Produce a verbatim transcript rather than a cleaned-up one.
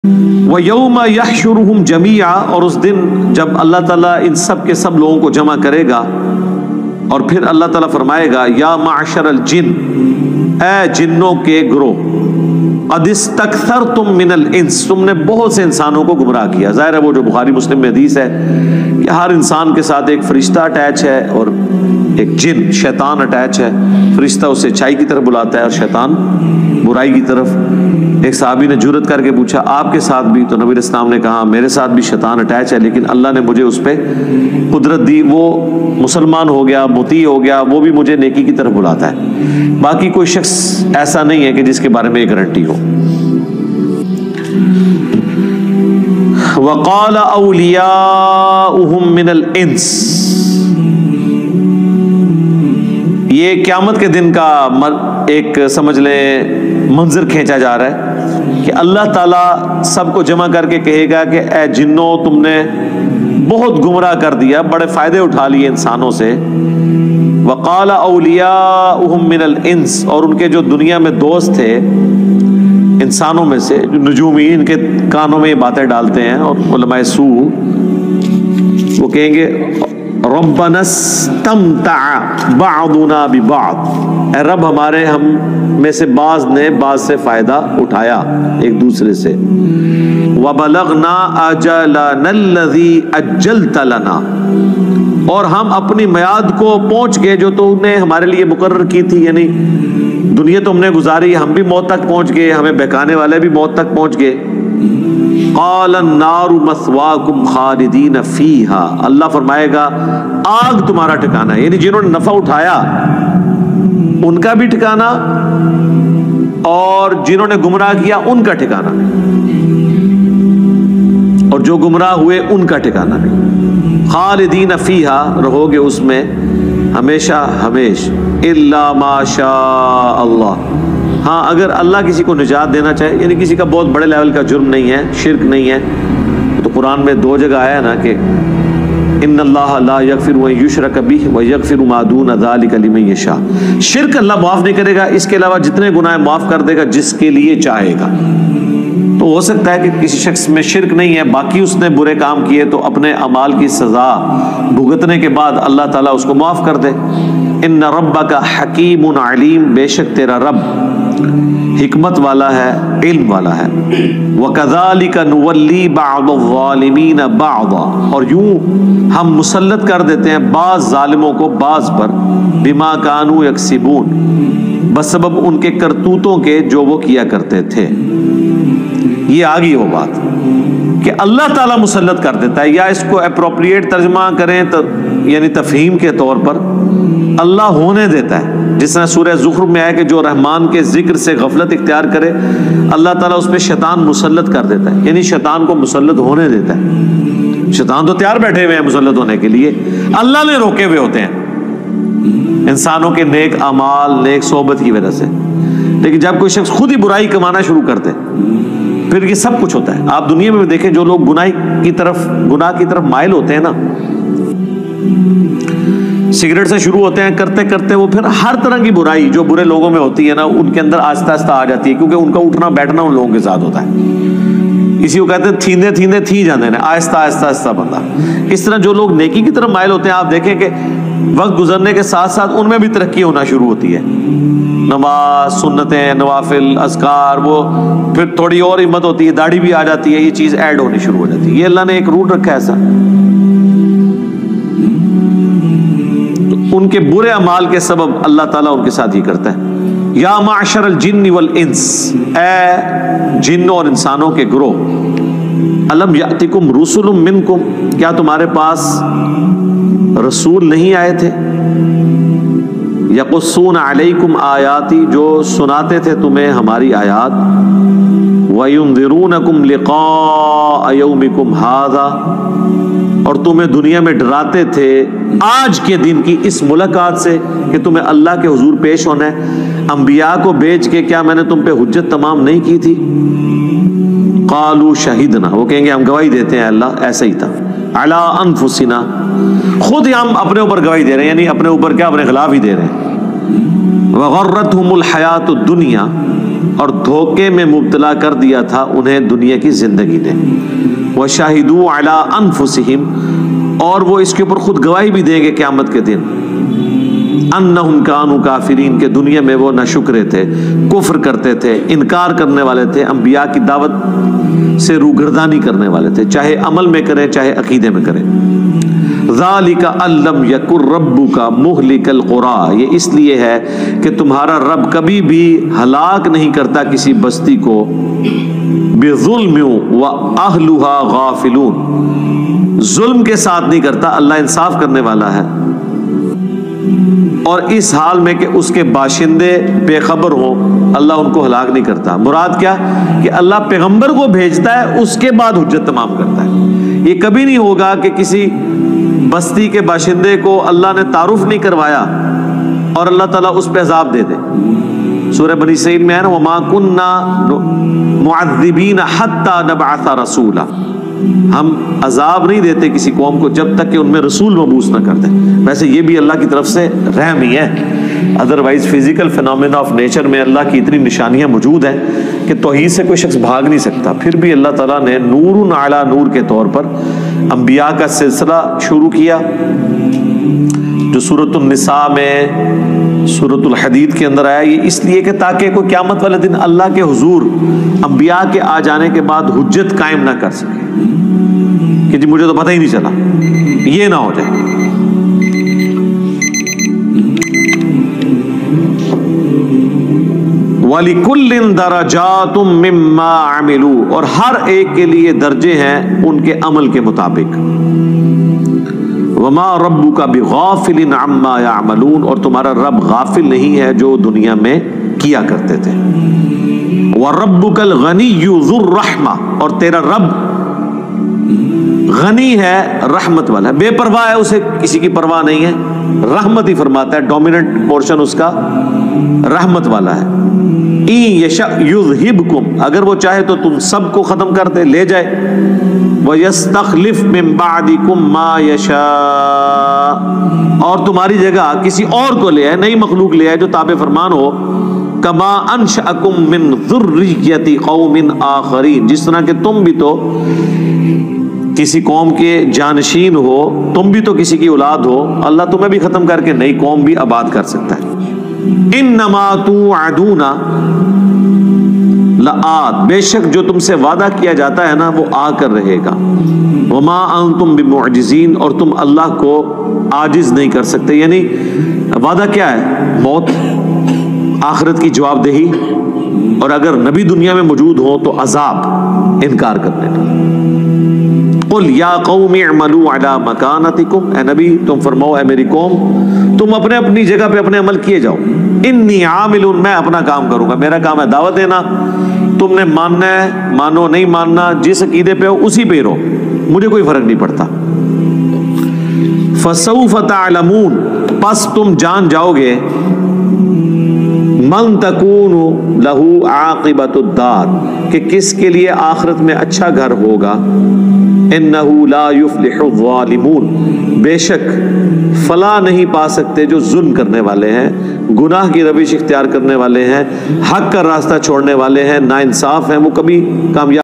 وَيَوْمَ يَحْشُرُهُمْ جَمِيعًا، اور اس دن جب اللہ تعالیٰ ان سب کے سب لوگوں کو جمع کرے گا، اور پھر اللہ تعالیٰ فرمائے گا یا معشر الجن، اے جنوں کے گروہ، قد استکثرتم من الانس، تم نے بہت سے انسانوں کو گمراہ کیا۔ ظاہر ہے وہ جو بخاری مسلم میں حدیث ہے کہ ہر انسان کے ساتھ ایک فرشتہ اٹیچ ہے اور ایک جن شیطان اٹیچ ہے۔ فرشتہ اسے اچھائی کی طرف بلاتا ہے اور شیطان برائی کی طرف۔ ایک صحابی نے جرأت کر کے پوچھا آپ کے ساتھ بھی؟ تو نبی اسلام نے کہا میرے ساتھ بھی شیطان اٹیچ ہے، لیکن اللہ نے مجھے اس پہ قدرت دی، وہ مسلمان ہو گیا، مطیع ہو گیا، وہ بھی مجھے نیکی کی طرف بلاتا ہے۔ باقی کوئی شخص ایسا نہیں ہے کہ جس کے بارے میں یہ گارنٹی ہو۔ وقال اولیاؤہم من الانس، یہ قیامت کے دن کا ایک سمجھ لیں منظر کھینچا جا رہا ہے کہ اللہ تعالیٰ سب کو جمع کر کے کہے گا کہ اے جنوں، تم نے بہت گمراہ کر دیا، بڑے فائدے اٹھا لیے انسانوں سے۔ وقال اولیاؤہم من الانس، اور ان کے جو دنیا میں دوست تھے انسانوں میں سے، جو نجومی ان کے کانوں میں یہ باتیں ڈالتے ہیں اور علماء سو، وہ کہیں گے ربنا استمتع بعضنا ببعض، اے رب ہمارے ہم میں سے بعض نے بعض سے فائدہ اٹھایا ایک دوسرے سے۔ وبلغنا اجلنا الذی اجلت لنا، اور ہم اپنی میعاد کو پہنچ گئے جو تو نے ہمارے لیے مقرر کی تھی، یعنی دنیا تو ہم نے گزاری، ہم بھی موت تک پہنچ گئے، ہمیں بہکانے والے بھی موت تک پہنچ گئے۔ قال النار مثواکم خالدین فیہا، اللہ فرمائے گا آگ تمہارا ٹھکانہ ہے، یعنی جنہوں نے نفع اٹھایا ان کا بھی ٹھکانہ، اور جنہوں نے گمراہ کیا ان کا ٹھکانہ نہیں، اور جو گمراہ ہوئے ان کا ٹھکانہ نہیں۔ خالدین فیہا، رہو گے اس میں ہمیشہ ہمیش، الا ما شاء اللہ، ہاں اگر اللہ کسی کو نجات دینا چاہے، یعنی کسی کا بہت بڑے لیول کا جرم نہیں ہے، شرک نہیں ہے، تو قرآن میں دو جگہ آیا نا کہ ان اللہ لا یغفر ان یشرک بہ ویغفر ما دون ذلک لمن یشاء، شرک اللہ معاف نہیں کرے گا، اس کے علاوہ جتنے گناہ معاف کر دے گا جس کے لیے چاہے گا۔ تو ہو سکتا ہے کہ کسی شخص میں شرک نہیں ہے، باقی اس نے برے کام کیے، تو اپنے اعمال کی سزا بھگتنے کے بعد اللہ تعالیٰ اس کو معاف کر دے۔ ان ربک حکیم علیم، بے شک تیرا رب حکمت والا ہے، علم والا ہے۔ وَكَذَلِكَ نُوَلِّي بَعْضَ الظَّالِمِينَ بَعْضًا، اور یوں ہم مسلط کر دیتے ہیں بعض ظالموں کو بعض پر، بِمَا كَانُوا يَكْسِبُونَ، بسبب ان کے کرتوتوں کے جو وہ کیا کرتے تھے۔ یہ آگئی وہ بات کہ اللہ تعالیٰ مسلط کر دیتا ہے، یا اس کو اپروپریٹ ترجمہ کریں تو یعنی تفہیم کے طور پر اللہ ہونے دیتا ہے، جس طرح سورہ زخرف میں آیا کہ جو رحمان کے ذکر سے غفلت اختیار کرے اللہ تعالیٰ اس پہ شیطان مسلط کر دیتا ہے، یعنی شیطان کو مسلط ہونے دیتا ہے۔ شیطان تو تیار بیٹھے ہوئے ہیں مسلط ہونے کے لیے، اللہ نے روکے ہوئے ہوتے ہیں انسانوں کے نیک اعمال، نیک صحبت کی وجہ سے۔ لیکن جب کوئی شخص خود ہی برائی کمانا شروع کر دے پھر یہ سب کچھ ہوتا ہے۔ آپ دنیا میں بھی دیکھیں جو لوگ گناہ کی طرف گناہ کی طرف مائل ہوتے ہیں نا، سگریٹ سے شروع ہوتے ہیں، کرتے کرتے وہ پھر ہر طرح کی برائی جو برے لوگوں میں ہوتی ہے نا ان کے اندر آہستہ آہستہ آ جاتی ہے، کیونکہ ان کا اٹھنا بیٹھنا ان لوگوں کے ساتھ ہوتا ہے۔ اسی کو کہتے ہیں تھیندے تھیندے تھی جاندے ہیں، آہستہ آہستہ آہستہ بندہ۔ اس طرح جو لوگ نیکی کی طرف مائل ہوتے ہیں آپ دیکھیں کہ وقت گزرنے کے ساتھ ساتھ ان میں بھی ترقی ہونا شروع ہوتی ہے، نماز، سنتیں، نوافل، اذکار، وہ پھر تھوڑی اور ہمت ہوتی ہے، داڑھی بھی آ جاتی ہے، یہ چیز ایڈ ہونی شروع ہو جاتی ہے۔ یہ اللہ نے ایک رول رکھا ہے ایسا۔ ان کے برے اعمال کے سبب اللہ تعالیٰ ان کے ساتھ ہی کرتا ہے۔ یا معشر الجن والانس، اے جنوں اور انسانوں کے گروہ، الم یاتکم رسل منکم، کیا تمہارے پاس رسول نہیں آئے تھے؟ یقصون علیکم آیاتی، جو سناتے تھے تمہیں ہماری آیات، وینذرونکم لقاء یومکم ھذا، اور تمہیں دنیا میں ڈراتے تھے آج کے دن کی اس ملاقات سے کہ تمہیں اللہ کے حضور پیش ہونا ہے۔ انبیاء کو بھیج کے کیا میں نے تم پہ حجت تمام نہیں کی تھی؟ قالوا شہدنا، وہ کہیں گے ہم گواہی دیتے ہیں اللہ ایسا ہی تھا، علی انفسنا، خود ہی ہم اپنے اوپر گواہی دے رہے ہیں، یعنی اپنے اوپر کیا، اپنے خلاف ہی دے رہے ہیں۔ وغرتہم الحیات الدنیا، اور دھوکے میں مبتلا کر دیا تھا انہیں دنیا کی زندگی نے. وَشَهِدُوا عَلَىٰ أَنفُسِهِمْ اور وہ اس کے اوپر خود گواہی بھی دیں گے قیامت کے دن انہم کانوا کافرین کہ دنیا میں وہ ناشکرے تھے, کفر کرتے تھے, انکار کرنے والے تھے, انبیاء کی دعوت سے روگردانی کرنے والے تھے, چاہے عمل میں کریں چاہے عقیدے میں کریں. ذالک ان لم یکن ربک مہلک القری, یہ اس لیے ہے کہ تمہارا رب کبھی بھی ہلاک نہیں کرتا کسی بستی کو بظلم واہلها غافلون, ظلم کے ساتھ نہیں کرتا, اللہ انصاف کرنے والا ہے, اور اس حال میں کہ اس کے باشندے بے خبر ہوں اللہ ان کو ہلاک نہیں کرتا. مراد کیا کہ اللہ پیغمبر کو بھیجتا ہے اس کے بعد حجت تمام کرتا ہے. یہ کبھی نہیں ہوگا کہ کسی بستی کے باشندے کو اللہ نے تعارف نہیں کروایا اور اللہ تعالیٰ اس پہ عذاب دے دے. سورہ بنی اسرائیل میں ہے نا وما کننا معذبین حتی نبعث رسولا, ہم عذاب نہیں دیتے کسی قوم کو جب تک کہ ان میں رسول مبعوث نہ کر دیں. ویسے یہ بھی اللہ کی طرف سے رحم ہی ہے, otherwise physical phenomena of nature میں اللہ کی اتنی نشانیاں موجود ہیں کہ توحید سے کوئی شخص بھاگ نہیں سکتا. پھر بھی اللہ تعالیٰ نے نور علی نور کے طور پر انبیاء کا سلسلہ شروع کیا جو سورۃ النساء میں سورۃ الحدید کے اندر آیا. یہ اس لیے کہ تاکہ کوئی قیامت والے دن اللہ کے حضور انبیاء کے آ جانے کے بعد حجت قائم نہ کر سکے کہ جی مجھے تو پتہ ہی نہیں چلا, یہ نہ ہو جائے. وَلِكُلٍّ دَرَجَاتٌ مِّمَّا عَمِلُوا اور ہر ایک کے لیے درجے ہیں ان کے عمل کے مطابق. وَمَا رَبُّكَ بِغَافِلٍ عَمَّا يَعْمَلُونَ اور تمہارا رب غافل نہیں ہے جو دنیا میں کیا کرتے تھے. وَرَبُّكَ الْغَنِيُّ ذُو الرَّحْمَةِ اور تیرا رب غنی ہے, رحمت والا ہے, بے پرواہ ہے, اسے کسی کی پرواہ نہیں ہے, رحمت ہی فرماتا ہے, ڈومیننٹ پورشن اس کا رحمت والا ہے. اِن یشأ یذہبکم اگر وہ چاہے تو تم سب کو ختم کر دے, لے جائے. وَيَسْتَخْلِفْ مِن بَعْدِكُم مَّا يَشَاءُ اور تمہاری جگہ کسی اور کو لے آئے, نئی مخلوق لے آئے جو تابع فرمان ہو. کما انشأکم من ذریۃ قوم آخرین جس طرح کہ تم بھی تو کسی قوم کے جانشین ہو, تم بھی تو کسی کی اولاد ہو, اللہ تمہیں بھی ختم کر کے نئی قوم بھی آباد کر سکتا ہے. انما توعدون لآت بے شک جو تم سے وعدہ کیا جاتا ہے نا وہ آ کر رہے گا. وما انتم بمعجزین اور تم اللہ کو عاجز نہیں کر سکتے. یعنی وعدہ کیا ہے؟ موت, آخرت کی جواب دہی, اور اگر نبی دنیا میں موجود ہو تو عذاب, انکار کرنے کا. قل یا قوم اعملوا علی مکانتکم اے نبی تم فرماؤ اے میری قوم تم اپنے اپنی جگہ پہ اپنے عمل کیے جاؤ. انی عامل میں اپنا کام کروں گا, میرا کام ہے دعوت دینا, تم نے ماننا ہے مانو, نہیں ماننا جس عقیدے پہ ہو اسی پہ رہو, مجھے کوئی فرق نہیں پڑتا. فسوف تعلمون پس تم جان جاؤ گے من تکون لہو عاقبۃ الدار کہ کس کے لیے آخرت میں اچھا گھر ہوگا. انہ لا یفلح الظالمون بے شک فلاح نہیں پا سکتے جو ظلم کرنے والے ہیں, گناہ کی روش اختیار کرنے والے ہیں, حق کا راستہ چھوڑنے والے ہیں, ناانصاف ہیں, وہ کبھی کامیاب